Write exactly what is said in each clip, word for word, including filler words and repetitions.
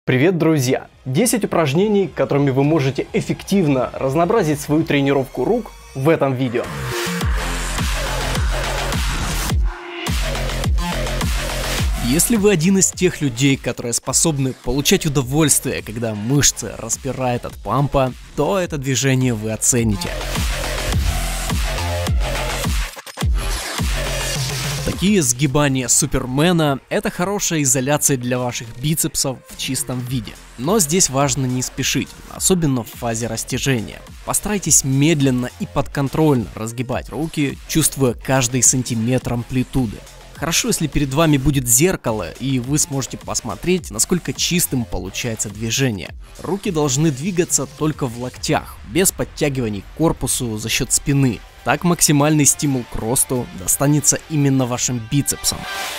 Привет, друзья! десять упражнений, которыми вы можете эффективно разнообразить свою тренировку рук в этом видео. Если вы один из тех людей, которые способны получать удовольствие, когда мышцы распирает от пампа, то это движение вы оцените. Такие сгибания Супермена – это хорошая изоляция для ваших бицепсов в чистом виде. Но здесь важно не спешить, особенно в фазе растяжения. Постарайтесь медленно и подконтрольно разгибать руки, чувствуя каждый сантиметр амплитуды. Хорошо, если перед вами будет зеркало, и вы сможете посмотреть, насколько чистым получается движение. Руки должны двигаться только в локтях, без подтягиваний к корпусу за счет спины. Так максимальный стимул к росту достанется именно вашим бицепсам.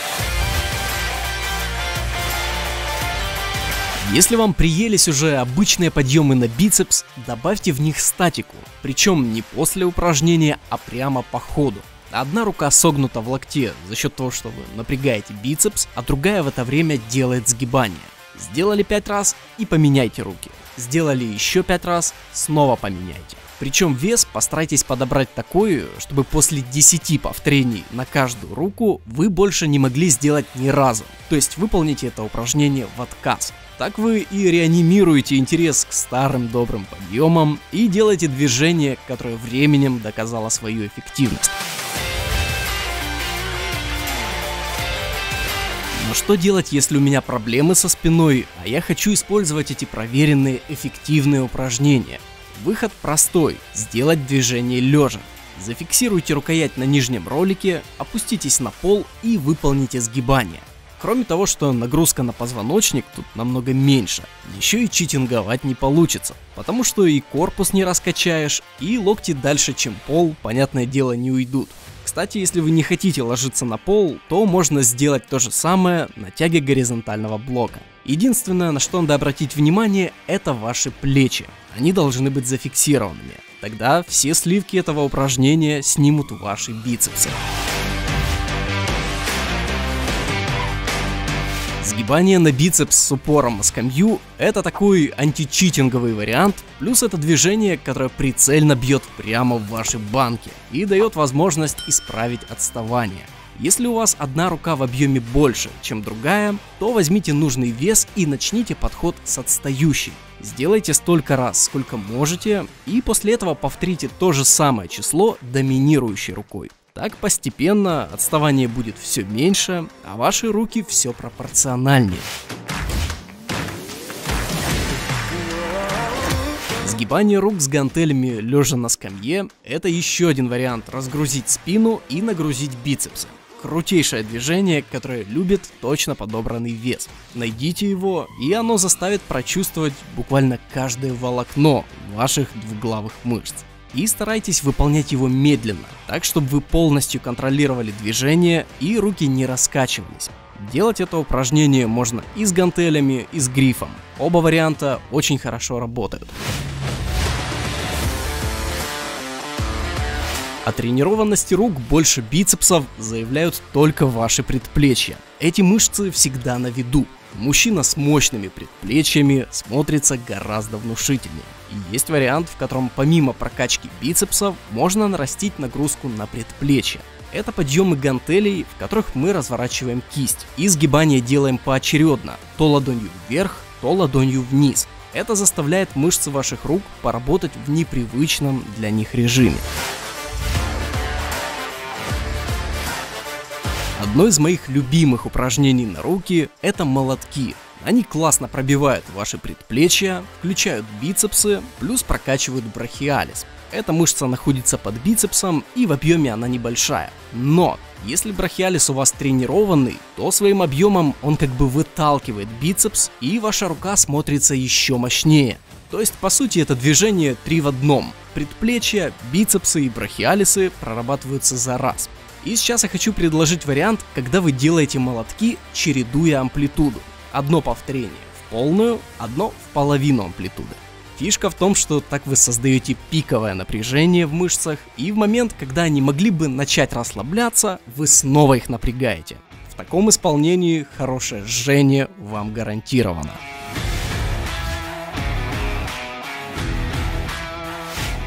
Если вам приелись уже обычные подъемы на бицепс, добавьте в них статику, причем не после упражнения, а прямо по ходу. Одна рука согнута в локте за счет того, что вы напрягаете бицепс, а другая в это время делает сгибание. Сделали пять раз и поменяйте руки. Сделали еще пять раз, снова поменяйте. Причем вес постарайтесь подобрать такой, чтобы после десяти повторений на каждую руку вы больше не могли сделать ни разу. То есть выполните это упражнение в отказ. Так вы и реанимируете интерес к старым добрым подъемам и делаете движение, которое временем доказало свою эффективность. Но что делать, если у меня проблемы со спиной, а я хочу использовать эти проверенные эффективные упражнения? Выход простой – сделать движение лежа. Зафиксируйте рукоять на нижнем ролике, опуститесь на пол и выполните сгибание. Кроме того, что нагрузка на позвоночник тут намного меньше, еще и читинговать не получится, потому что и корпус не раскачаешь, и локти дальше, чем пол, понятное дело, не уйдут. Кстати, если вы не хотите ложиться на пол, то можно сделать то же самое на тяге горизонтального блока. Единственное, на что надо обратить внимание, это ваши плечи. Они должны быть зафиксированными. Тогда все сливки этого упражнения снимут ваши бицепсы. Сгибание на бицепс с упором на скамью – это такой античитинговый вариант, плюс это движение, которое прицельно бьет прямо в ваши банки и дает возможность исправить отставание. Если у вас одна рука в объеме больше, чем другая, то возьмите нужный вес и начните подход с отстающей. Сделайте столько раз, сколько можете, и после этого повторите то же самое число доминирующей рукой. Так постепенно отставание будет все меньше, а ваши руки все пропорциональнее. Сгибание рук с гантелями лежа на скамье – это еще один вариант разгрузить спину и нагрузить бицепсы. Крутейшее движение, которое любит точно подобранный вес. Найдите его, и оно заставит прочувствовать буквально каждое волокно ваших двуглавых мышц. И старайтесь выполнять его медленно, так чтобы вы полностью контролировали движение и руки не раскачивались. Делать это упражнение можно и с гантелями, и с грифом. Оба варианта очень хорошо работают. О тренированности рук больше бицепсов заявляют только ваши предплечья. Эти мышцы всегда на виду. Мужчина с мощными предплечьями смотрится гораздо внушительнее. И есть вариант, в котором помимо прокачки бицепсов можно нарастить нагрузку на предплечья. Это подъемы гантелей, в которых мы разворачиваем кисть. И сгибания делаем поочередно, то ладонью вверх, то ладонью вниз. Это заставляет мышцы ваших рук поработать в непривычном для них режиме. Одно из моих любимых упражнений на руки – это молотки. Они классно пробивают ваши предплечья, включают бицепсы, плюс прокачивают брахиалис. Эта мышца находится под бицепсом, и в объеме она небольшая. Но если брахиалис у вас тренированный, то своим объемом он как бы выталкивает бицепс, и ваша рука смотрится еще мощнее. То есть, по сути, это движение три в одном. Предплечья, бицепсы и брахиалисы прорабатываются за раз. И сейчас я хочу предложить вариант, когда вы делаете молотки, чередуя амплитуду. Одно повторение в полную, одно в половину амплитуды. Фишка в том, что так вы создаете пиковое напряжение в мышцах, и в момент, когда они могли бы начать расслабляться, вы снова их напрягаете. В таком исполнении хорошее жжение вам гарантировано.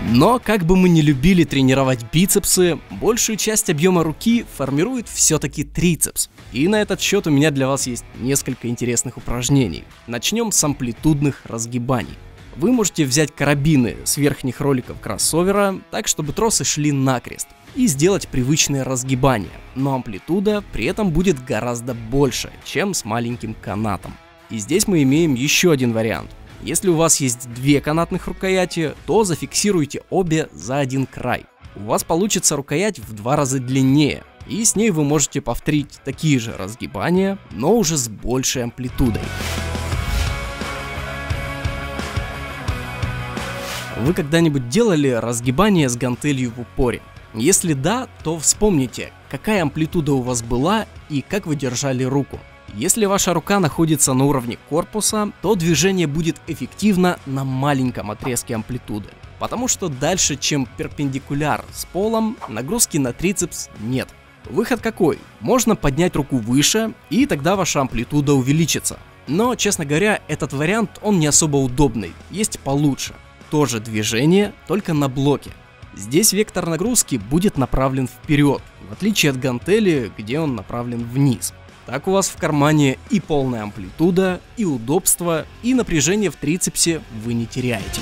Но как бы мы ни любили тренировать бицепсы, большую часть объема руки формирует все-таки трицепс. И на этот счет у меня для вас есть несколько интересных упражнений. Начнем с амплитудных разгибаний. Вы можете взять карабины с верхних роликов кроссовера, так чтобы тросы шли накрест, и сделать привычные разгибания, но амплитуда при этом будет гораздо больше, чем с маленьким канатом. И здесь мы имеем еще один вариант. Если у вас есть две канатных рукояти, то зафиксируйте обе за один край. У вас получится рукоять в два раза длиннее, и с ней вы можете повторить такие же разгибания, но уже с большей амплитудой. Вы когда-нибудь делали разгибание с гантелью в упоре? Если да, то вспомните, какая амплитуда у вас была и как вы держали руку. Если ваша рука находится на уровне корпуса, то движение будет эффективно на маленьком отрезке амплитуды, потому что дальше, чем перпендикуляр с полом, нагрузки на трицепс нет. Выход какой? Можно поднять руку выше, и тогда ваша амплитуда увеличится. Но, честно говоря, этот вариант, он не особо удобный, есть получше. Тоже движение, только на блоке. Здесь вектор нагрузки будет направлен вперед, в отличие от гантели, где он направлен вниз. Так у вас в кармане и полная амплитуда, и удобство, и напряжение в трицепсе вы не теряете.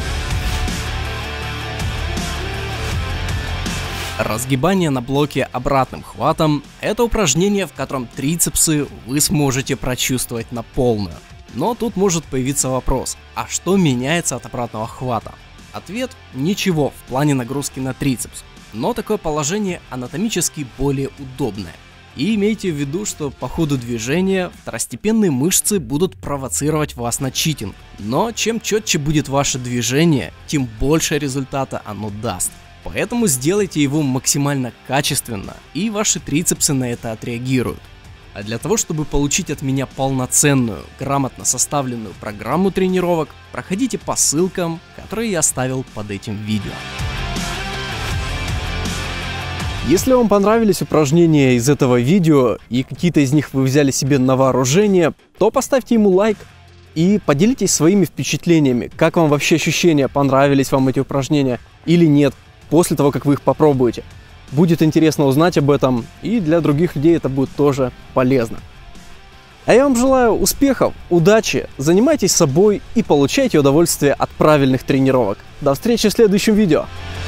Разгибание на блоке обратным хватом – это упражнение, в котором трицепсы вы сможете прочувствовать на полную. Но тут может появиться вопрос, а что меняется от обратного хвата? Ответ – ничего в плане нагрузки на трицепс, но такое положение анатомически более удобное. И имейте в виду, что по ходу движения второстепенные мышцы будут провоцировать вас на читинг. Но чем четче будет ваше движение, тем больше результата оно даст. Поэтому сделайте его максимально качественно, и ваши трицепсы на это отреагируют. А для того, чтобы получить от меня полноценную, грамотно составленную программу тренировок, проходите по ссылкам, которые я оставил под этим видео. Если вам понравились упражнения из этого видео и какие-то из них вы взяли себе на вооружение, то поставьте ему лайк и поделитесь своими впечатлениями, как вам вообще ощущения, понравились вам эти упражнения или нет, после того, как вы их попробуете. Будет интересно узнать об этом, и для других людей это будет тоже полезно. А я вам желаю успехов, удачи, занимайтесь собой и получайте удовольствие от правильных тренировок. До встречи в следующем видео!